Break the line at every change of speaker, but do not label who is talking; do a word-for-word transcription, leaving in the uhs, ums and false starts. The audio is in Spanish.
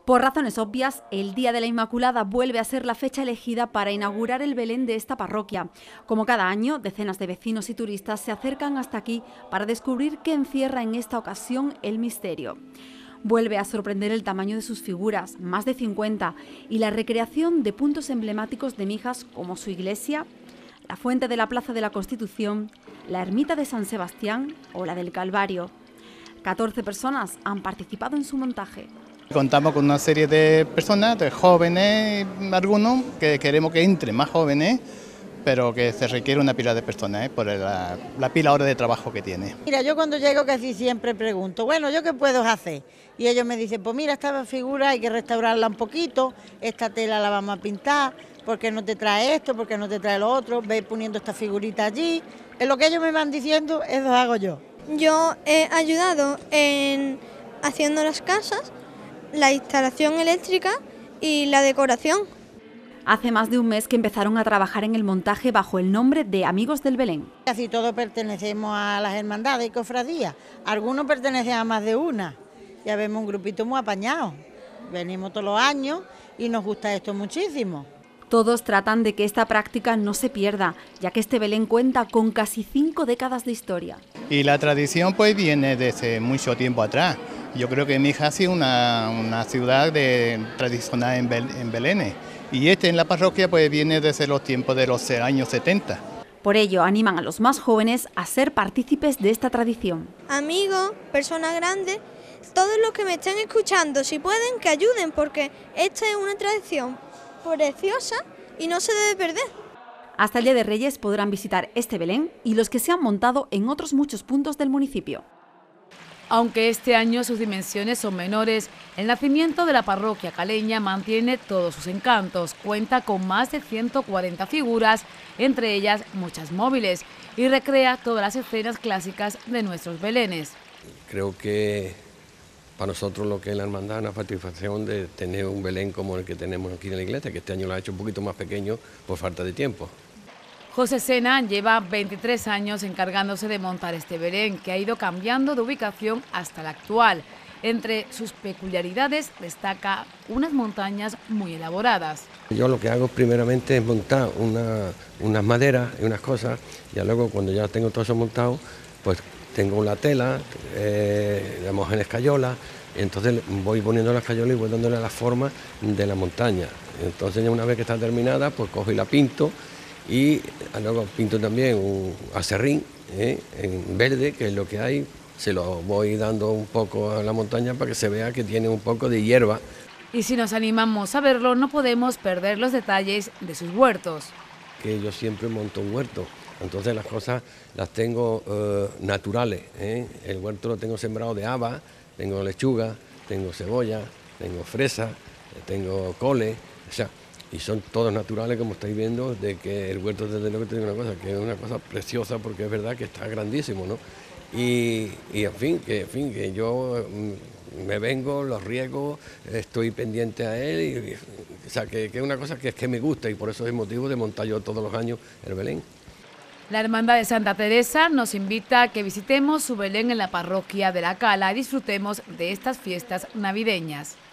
Por razones obvias, el Día de la Inmaculada vuelve a ser la fecha elegida para inaugurar el Belén de esta parroquia. Como cada año, decenas de vecinos y turistas se acercan hasta aquí para descubrir qué encierra en esta ocasión el misterio. Vuelve a sorprender el tamaño de sus figuras, más de cincuenta, y la recreación de puntos emblemáticos de Mijas como su iglesia, la fuente de la Plaza de la Constitución, la ermita de San Sebastián o la del Calvario. catorce personas han participado en su montaje.
Contamos con una serie de personas, de jóvenes, algunos, que queremos que entren más jóvenes, pero que se requiere una pila de personas, ¿eh? por la, la pila hora de trabajo que tiene.
Mira, yo cuando llego casi siempre pregunto, bueno, ¿yo qué puedo hacer? Y ellos me dicen, pues mira, esta figura hay que restaurarla un poquito, esta tela la vamos a pintar, ¿por qué no te trae esto? ¿Por qué no te trae lo otro? Ve poniendo esta figurita allí. Es lo que ellos me van diciendo, eso hago yo.
Yo he ayudado en haciendo las casas, la instalación eléctrica y la decoración.
Hace más de un mes que empezaron a trabajar en el montaje bajo el nombre de Amigos del Belén.
Casi todos pertenecemos a las hermandades y cofradías, algunos pertenecen a más de una. Ya vemos un grupito muy apañado, venimos todos los años y nos gusta esto muchísimo.
Todos tratan de que esta práctica no se pierda, ya que este Belén cuenta con casi cinco décadas de historia.
Y la tradición pues viene desde mucho tiempo atrás. Yo creo que Mijas ha sido una, una ciudad de, tradicional en, Bel, en Belén, y este en la parroquia pues viene desde los tiempos de los años setenta.
Por ello animan a los más jóvenes a ser partícipes de esta tradición.
Amigos, personas grandes, todos los que me estén escuchando, si pueden, que ayuden, porque esta es una tradición preciosa y no se debe perder.
Hasta el Día de Reyes podrán visitar este Belén y los que se han montado en otros muchos puntos del municipio.
Aunque este año sus dimensiones son menores, el nacimiento de la parroquia caleña mantiene todos sus encantos. Cuenta con más de ciento cuarenta figuras, entre ellas muchas móviles, y recrea todas las escenas clásicas de nuestros belenes.
Creo que para nosotros lo que es la hermandad es una satisfacción de tener un Belén como el que tenemos aquí en la iglesia, que este año lo ha hecho un poquito más pequeño por falta de tiempo.
José Sena lleva veintitrés años encargándose de montar este Belén, que ha ido cambiando de ubicación hasta la actual. Entre sus peculiaridades destaca unas montañas muy elaboradas.
Yo lo que hago primeramente es montar una, unas maderas y unas cosas, y luego cuando ya tengo todo eso montado, pues tengo la tela, eh, la mojo en escayola, y entonces voy poniendo la escayola y voy dándole la forma de la montaña. Entonces ya una vez que está terminada, pues cojo y la pinto, y luego pinto también un acerrín ¿eh? en verde, que es lo que hay, se lo voy dando un poco a la montaña para que se vea que tiene un poco de hierba.
Y si nos animamos a verlo, no podemos perder los detalles de sus huertos.
Que yo siempre monto un huerto, entonces las cosas las tengo eh, naturales. ¿eh? El huerto lo tengo sembrado de haba, tengo lechuga, tengo cebolla, tengo fresa, tengo cole, o sea, y son todos naturales, como estáis viendo, de que el huerto, desde luego, tiene una cosa, que es una cosa preciosa, porque es verdad que está grandísimo, ¿no? Y, y en fin, que, en fin, que yo me vengo, lo riego, estoy pendiente a él, y, o sea, que, que es una cosa que es que me gusta, y por eso es el motivo de montar yo todos los años el Belén.
La Hermandad de Santa Teresa nos invita a que visitemos su Belén en la parroquia de La Cala y disfrutemos de estas fiestas navideñas.